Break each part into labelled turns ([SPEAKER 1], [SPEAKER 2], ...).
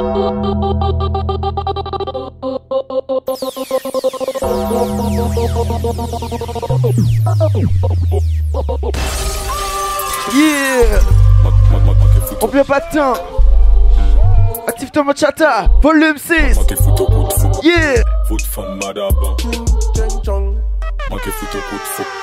[SPEAKER 1] Yeah. On perd pas de temps. Active ton chata, volume 6. Yeah.
[SPEAKER 2] Foot femme madaba. Manqué foot au coup de fuck.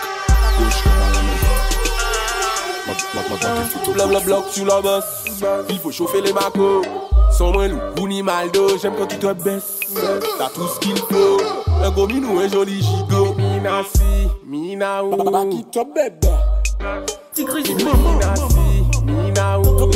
[SPEAKER 3] Blablabla sur la basse. Il faut chauffer les macos. Sans moins loup, ou ni maldo. J'aime quand tu te baisses. T'as tout ce qu'il faut. Un gros minou, un joli gigot. Mina si, mina ou. Baba qui te bébé. Mina si, mina ou.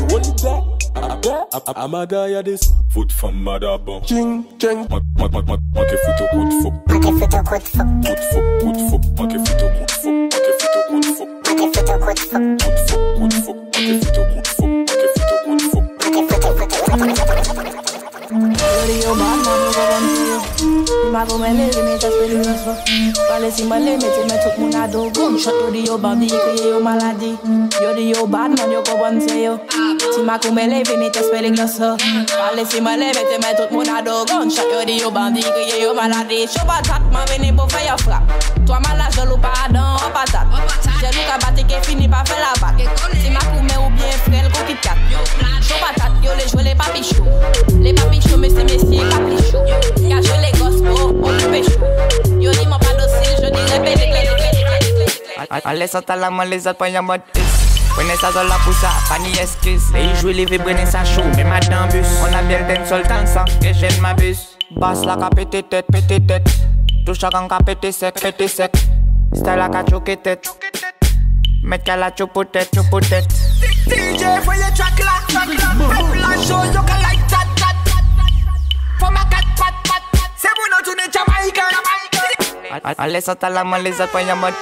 [SPEAKER 2] Amada y'a des foot femme madaba.
[SPEAKER 3] Ching, ching.
[SPEAKER 2] Manqué foot au coup de fuck.
[SPEAKER 4] Manqué foot au coup de fuck.
[SPEAKER 2] Coup de fuck, coup de fuck. Manqué foot au coup de fuck. Manqué foot au coup de fuck.
[SPEAKER 4] Manqué foot au coup de fuck.
[SPEAKER 2] Coup de fuck, coup de fuck. Manqué foot au coup de fuck. Manqué foot au coup de fuck.
[SPEAKER 4] Manqué foot au coup de fuck.
[SPEAKER 5] Yo bad man, yo go run to you. Ma go me leve, me just peli rasva. Pale si me leve, me took mon ado. Gunshot yo di yo bandi, kriye yo maladi. Yo di yo bad man, yo go run to you. Si ma go me leve, me just peli rasva. Pale si me leve, me took mon ado. Gunshot yo di yo bandi, kriye yo maladi. Show patat, ma veni pour faire your frappe. Toi malade, je loup pardon, en patate. J'ai loup qu'à battre qui finit par faire la batte. Si ma go me ou bien frère, go kit kat. Show patat, yo les jouer les papichous. Les papichous, monsieur, messieurs, caprichou. Car je les gospel, on le pécho. Yo dis mon pas docile, je dirais pédé.
[SPEAKER 6] Allez, ça t'a la main, les autres, pas y'a mode is. Prenez ça dans la poussa, pas ni esquisse. Et jouer les vibrer, ça chaud, mais madame bus. On a bien le den sol dans ça, que j'aime ma bus. Basse la ka pété tête. Touche à quand ka pété sec. Style la ka choqué tête. Mec qu'à la chopo tête.
[SPEAKER 7] DJ, for your track la. La show, you can like that. For my cat, pat. C'est bon, on tourne Jamaïque.
[SPEAKER 6] Allez, ça t'a la main, les autres, pas y'a mode.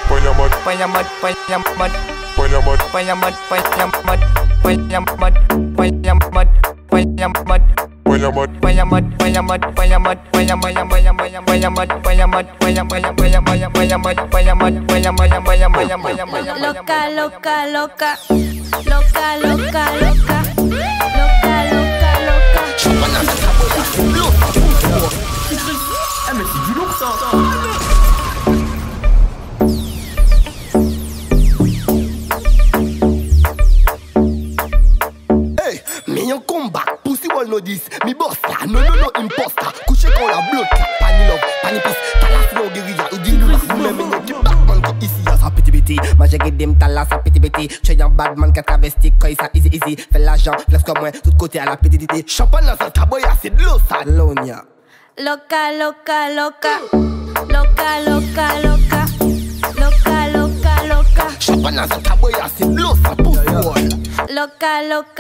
[SPEAKER 7] Mais c'est du lourd ça.
[SPEAKER 8] Hey, mais un combat, pussy wall no this, mi boss là, no imposter. Couché quand la blood, pani love, pani peace, talas no guérilla, ou dis nous, vous même une équipe Batman qui ici à sa petit. Moi j'ai guidé m'talas sa petit. Tu es un bad man qui a travesti, quand il ça easy, fais l'argent, flex comme moi, tout côté à la petite. Champagne dans sa taboya, c'est de l'eau ça, Lonia.
[SPEAKER 5] Loca.
[SPEAKER 8] Champagne dans sa taboya, c'est de l'eau ça, pour wall.
[SPEAKER 5] Loca.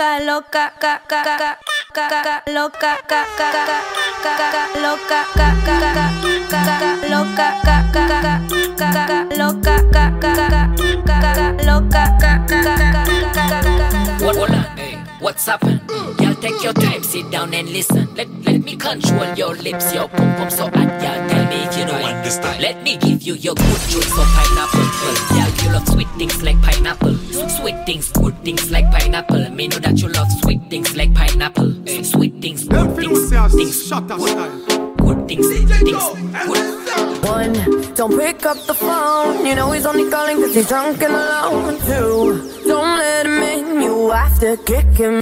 [SPEAKER 9] What's happened? Y'all take your time, sit down and listen. Let me control your lips, your pum so hot. Y'all tell me if you don't understand. Let me give you your good juice of pineapple. Y'all, you love sweet things like pineapple. Sweet things, good things like pineapple. Me know that you love sweet things like pineapple. Sweet things, good things, good things, good.
[SPEAKER 5] One, don't pick up the phone. You know he's only calling cause he's drunk and alone. Two, don't let him in, you have to kick him.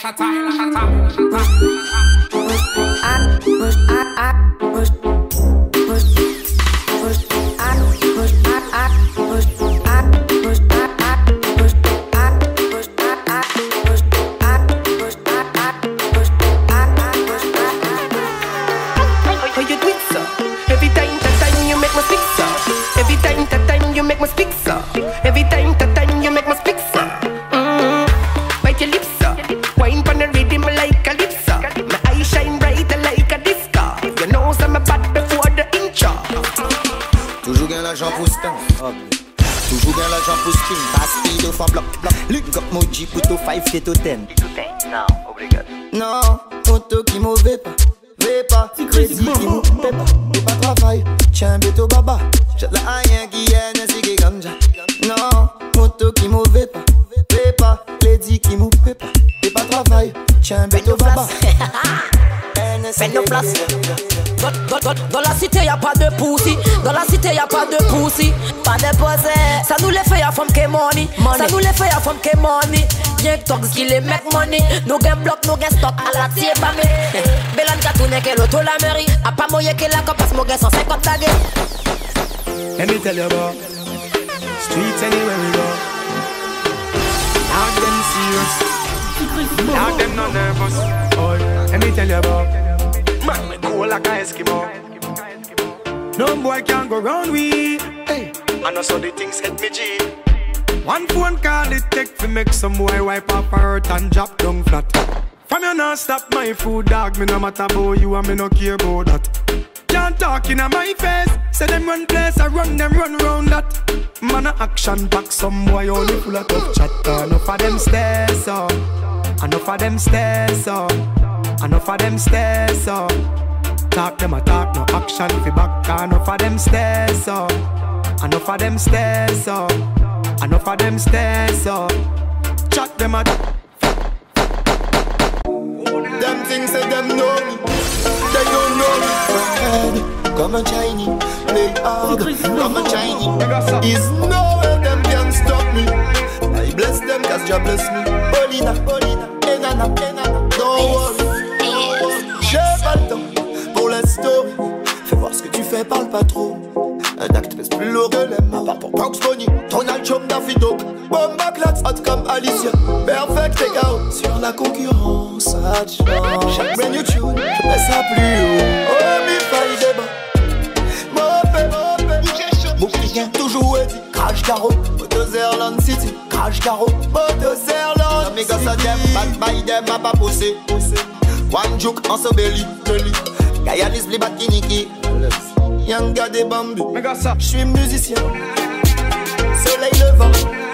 [SPEAKER 10] Toujours bien l'argent pour spin, pas speed for block. Look up Moji, put to 5 to 10.
[SPEAKER 11] Non, obrigado.
[SPEAKER 10] Non, auto qui mauvais pas, c'est crazy qui mou pas. Et pas travail, tiens béto baba. J'ai la rien qui est n'est si ganja. Non, auto qui mauvais pas, les dit qui mou pas. Et pas travail, tiens, béto baba.
[SPEAKER 5] Fais nos places. Dans la cité y'a pas de poussi. Dans la cité y'a pas de poussi. Pas de posé. Ça nous les fait y'a femme qui money. Ça nous les fait y'a femme qui money. Rien que tox qui les make money. Nous gain bloc, nous gain stock à la tie pas mais. Bélan Katoune que l'auto la mairie. A pas moyen que la copasse mon gain 150 tagues.
[SPEAKER 11] Let me tell you about streets anywhere we go. Now them serious. Now them not nervous. Oh, let me tell you about man, me cool like a Eskimo. No boy can go round we. Hey, I know so the things hit me G. One phone call it take to make some boy wipe up her hurt and drop down flat. From you not stop my food dog, me no matter about you and me no care about that. Can't talk in my face. Say them run place, I run them run round that. Man a action back, some boy only full of tough chatter. Enough of them stairs up, enough of them stairs up, enough of them stairs up. Talk them a talk, no action fi back. Enough of them stairs up, enough of them stairs up, enough of them stairs up. Chat them a.
[SPEAKER 10] Them things say them know me, they don't know me. Come a Chinese, play hard. Come a Chinese, is no way them can stop me. I bless them cause Jah bless me. Bolina, Bolina, enana, enana. Don't worry, j'ai pas le temps pour la story. Fais voir ce que tu fais, parle pas trop. Un acte pèse plus lourd que les mains. Pas pour Box Bunny, Donald Trump, Davido. Bomba Clats, hot comme Alicia. Perfect et KO. Sur la concurrence, ça te change. Chaque brand new tune, je mets ça plus haut. Oh, mi faille débat. Mopé, Bouquin, toujours dit. Crash Caro, Motozerland City. Crash Caro, Motozerland City. Amiga ça t'aime, bad by them, a pas poussé. One joke en sobeli, Gayanis bli bat kiniki. Yanga des bambus, j'suis musicien. Soleil levant.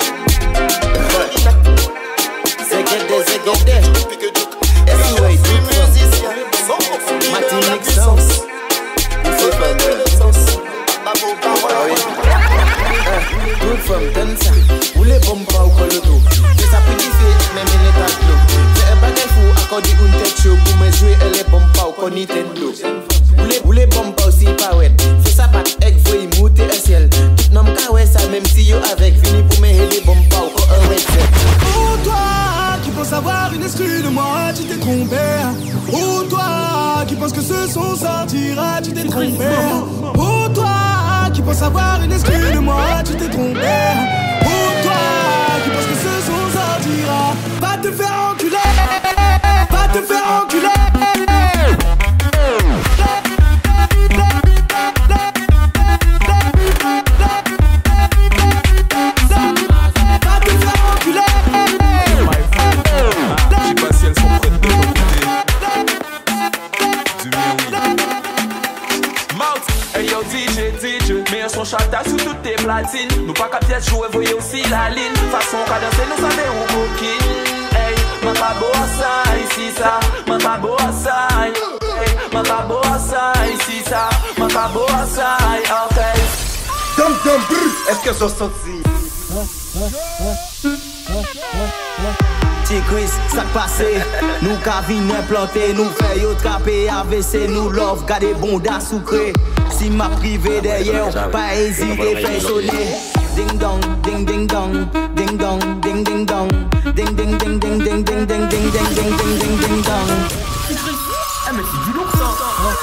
[SPEAKER 12] Zegede, zegede. Anyway,
[SPEAKER 10] j'suis musicien.
[SPEAKER 12] Martinique Sauce.
[SPEAKER 10] C'est pas de l'essence. Babou parole.
[SPEAKER 12] Good from dancer. Ou les bombes pas ou quoi le dos. C'est ça petit fait, même il est à l'eau. C'est un bagage fou, accordé une tête chaud. Pour me jouer, elle est bombe pas ou quoi Nintendo. Ou les bombes pas aussi pas ouais. Fais ça pas avec vous, il moute un ciel. Tout nom ka ouais ça, même si yo avec. Fini pour me les bombes pas ou quoi un ouais.
[SPEAKER 11] Oh toi qui penses avoir une excuse de moi, tu t'es trompé. Oh toi qui penses que ce son sortira, tu t'es trompé. Oh toi qui penses avoir une excuse de moi, tu t'es trompé. Oh toi qui penses que ce son sortira, va te faire enculer, va te faire enculer.
[SPEAKER 13] Son chata sous toutes tes platines. Nous pas qu'à pièce jouer, voyez aussi la ligne. Façon qu'à danser, nous savons où booking. Hey, ma pas beau à ça, ici ça. Ma pas beau à ça. Hey, ma pas beau à ça, ici ça. Ma pas beau à ça, ok.
[SPEAKER 8] Dum dum brr, est-ce que ça sorti?
[SPEAKER 12] Chris, ça passé, nous ka vin implanté, nous fait yo traper AVC, nous love, gade bonda sucré. Si ma privé derrière, pas hésiter, fait sonner. Ding dong, ding ding dong, ding dong, ding ding dong, ding ding ding ding ding ding ding ding ding ding ding ding ding dong.
[SPEAKER 13] Ah mais c'est du lourd ça.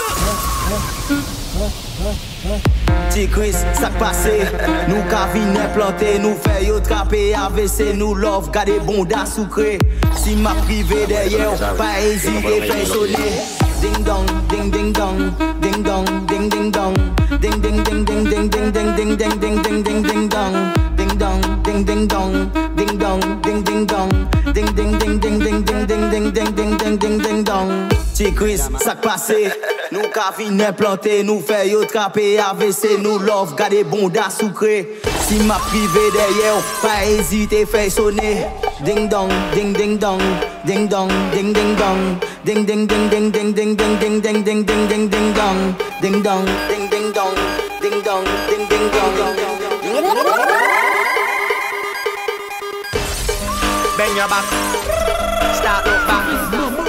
[SPEAKER 12] Chris, ça passé, nous ka vin implanté, nous fait yo traper AVC, nous love, gade bonda sucré. Si ma privé derrière, pas hésiter, fait sonner. Ding dong, ding ding dong, ding dong, ding ding dong, ding ding ding ding ding ding ding ding ding ding ding ding ding dong, ding dong, ding ding dong, ding dong, ding ding dong, ding ding ding ding ding ding ding ding ding ding ding ding ding dong. Chris, ça passé, nous ka vin implanté, nous fait yo traper AVC, nous love, gade bonda sucré. Si ma privé derrière, pas hésiter, fait sonner. Ding dong, ding ding dong, ding dong, ding ding dong, ding ding ding ding ding ding ding ding ding ding ding ding ding dong, ding dong, ding ding dong, ding dong, ding ding dong.
[SPEAKER 14] Bang your back, start up back.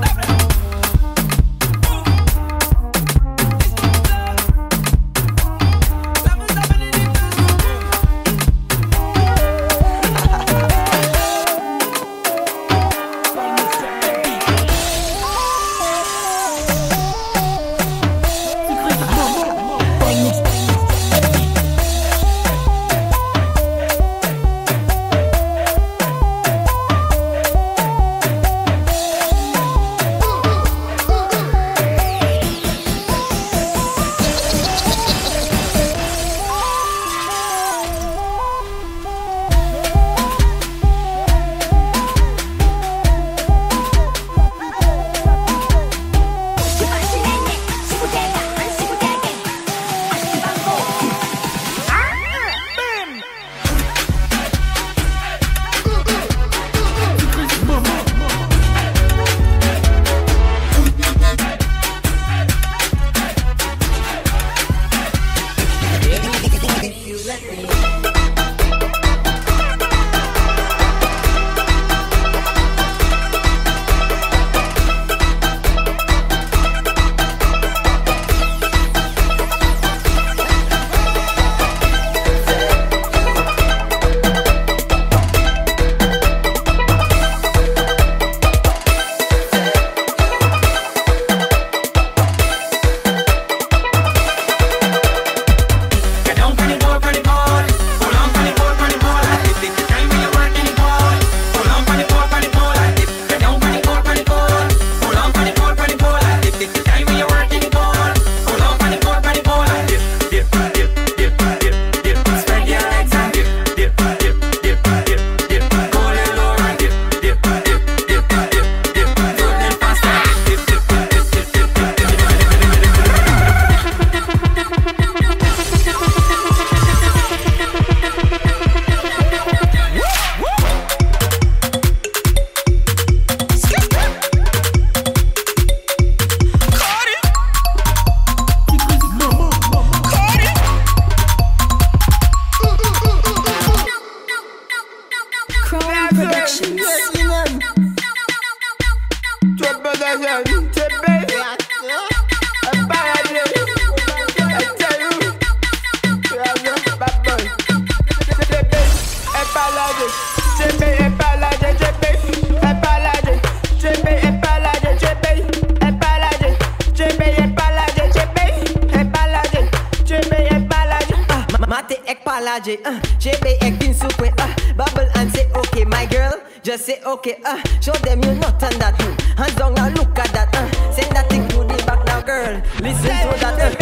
[SPEAKER 15] JB ek bin soupe, bubble and say okay, my girl, just say okay, show them you not on that, hands down now look at that, send that thing to the back now, girl, listen to that,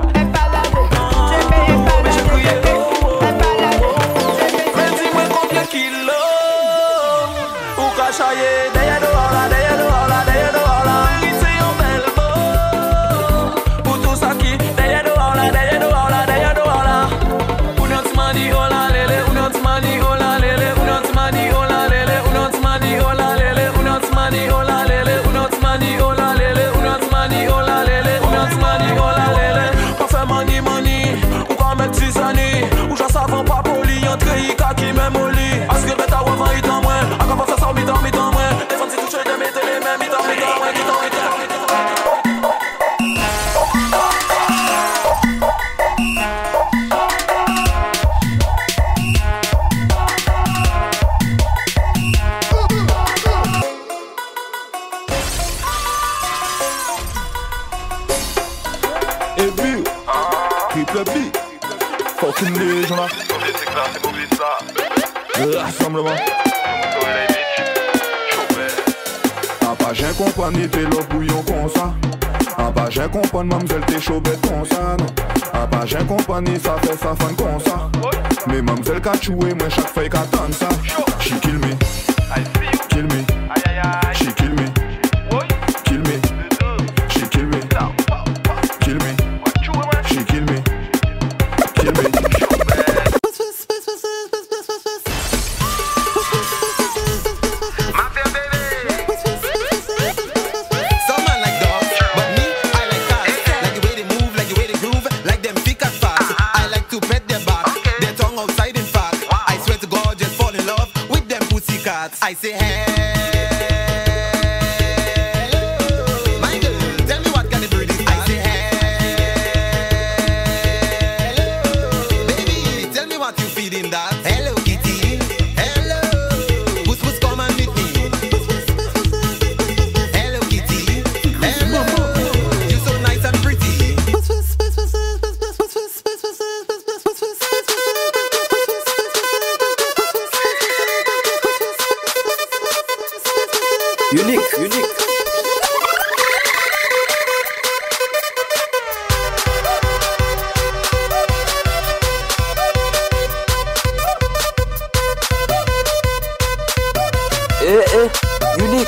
[SPEAKER 16] j'ai compagnie t'es le bouillon comme ça. Ah bah j'ai compagnie mademoiselle t'es chaud bête comme ça. Ah bah j'ai compagnie ça fait sa fan comme ça. Mais mademoiselle qu'a tué moi chaque fois qu'attend ça. She kill me, kill me, she kill me, kill me, she kill me, kill me, she kill me, kill me.
[SPEAKER 17] I say hello, my girl, tell me what kind of bird is that? I say hello, baby, tell me what you feeding that? Hello kitty, hello, puss puss come and meet me. Hello kitty, hello, you're so nice and pretty.
[SPEAKER 18] Unique. Unique.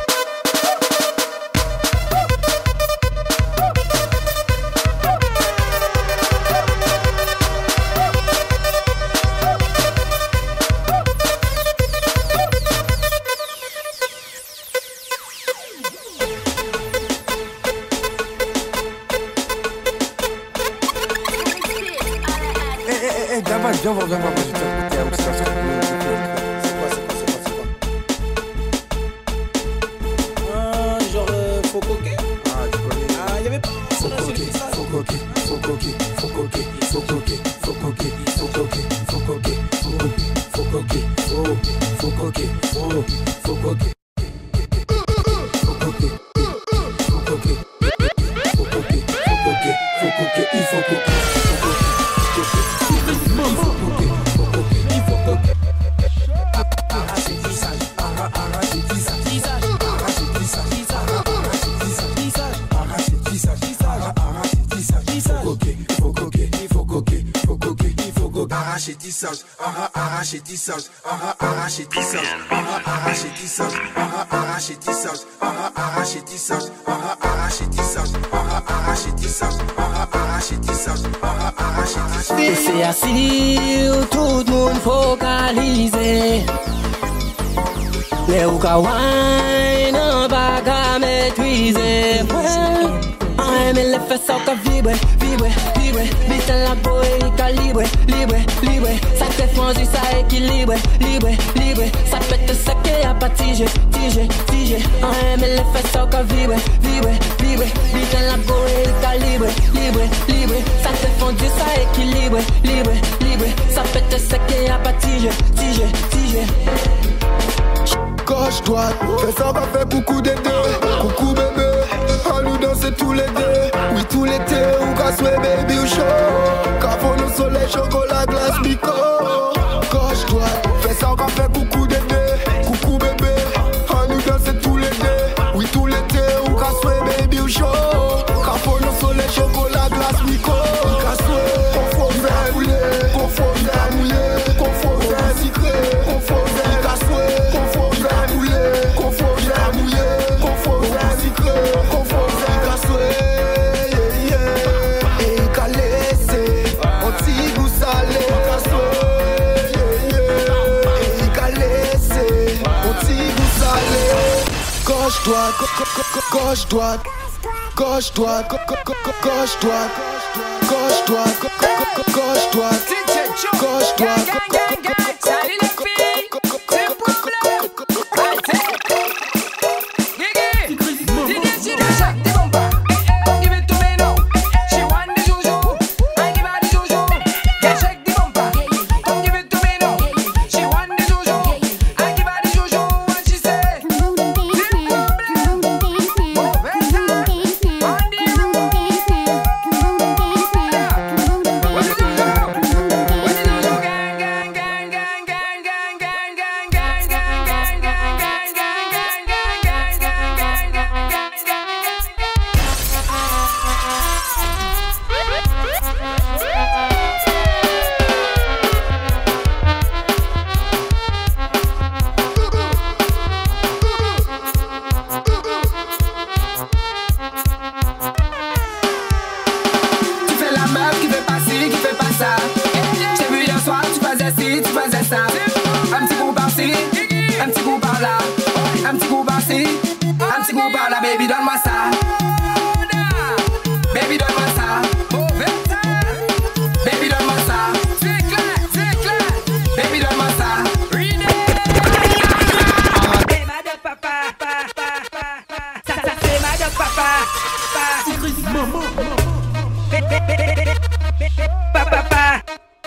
[SPEAKER 19] Arracher tissage, arracher tissage, arracher tissage, arracher tissage, arracher tissage, arracher tissage, arracher tissage, arracher tissage, arracher tissage.
[SPEAKER 15] C'est assis où tout le monde focalisé. Les ou ka wine en bas qu'à maîtriser. me le fais ça qu'à vibrer, vibrer, vibrer. Vite la boéica libre, libre, libre. Ça te fondu, ça équilibre, libre, libre. Ça peut te sequer, y'a pas tige, tige, tige. Me le fais ça qu'à vibrer, vibrer, vibrer. Vite la boéica libre, libre, libre. Ça te fondu, ça équilibre, libre, libre. Ça peut te sequer, y'a pas tige, tige, tige.
[SPEAKER 10] Gauche, droite, fais ça, va faire coucou des deux. Coucou bébé, à nous danser tous les deux. Oui, tout l'été, ou qu'à souhait baby ou chaud. Cafon au soleil, chocolat, glace, bico. Gauche, droite, fais ça, va faire coucou des deux. Coucou bébé, à nous danser tous les deux. Oui, tout l'été, ou qu'à souhait baby ou chaud. Cafon au soleil, chocolat, glace, bico. Qu'à souhait, confort, vert mouillé. Confort, vert mouillé. Confort, vert sucré. Confort, vert qu'à souhait. Confort, vert mouillé. Confort, vert mouillé. Confort, vert sucré. Confort, vert qu'à souhait. Et qu'à laisser un petit goût salé. Qu'à souhait. Et qu'à laisser un petit goût salé. Gauche, droite. Gauche, droite. Gauche, droite. Gauche, droite. Gauche, droite. Gauche, droite. Gauche, droite.
[SPEAKER 7] Salut les filles, c'est le problème.
[SPEAKER 13] Baby, donne-moi ça. Baby, donne-moi ça. Baby, donne-moi ça. C'est clair, c'est clair. Baby, donne-moi ça.
[SPEAKER 7] C'est ma de papa. Ça c'est ma de papa. Papa.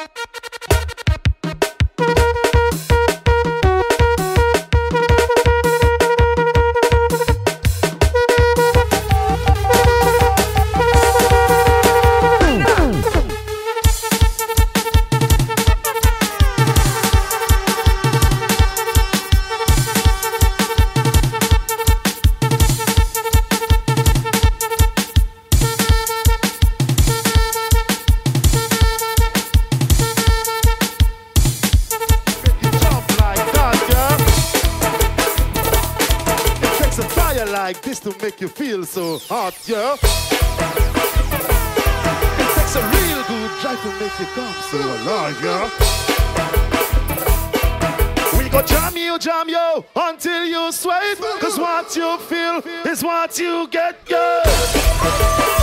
[SPEAKER 18] Like this to make you feel so hot, yeah. It takes a real good drive to make you come so alive, yeah. We go jam you until you sweat. Cause what you feel is what you get, yeah.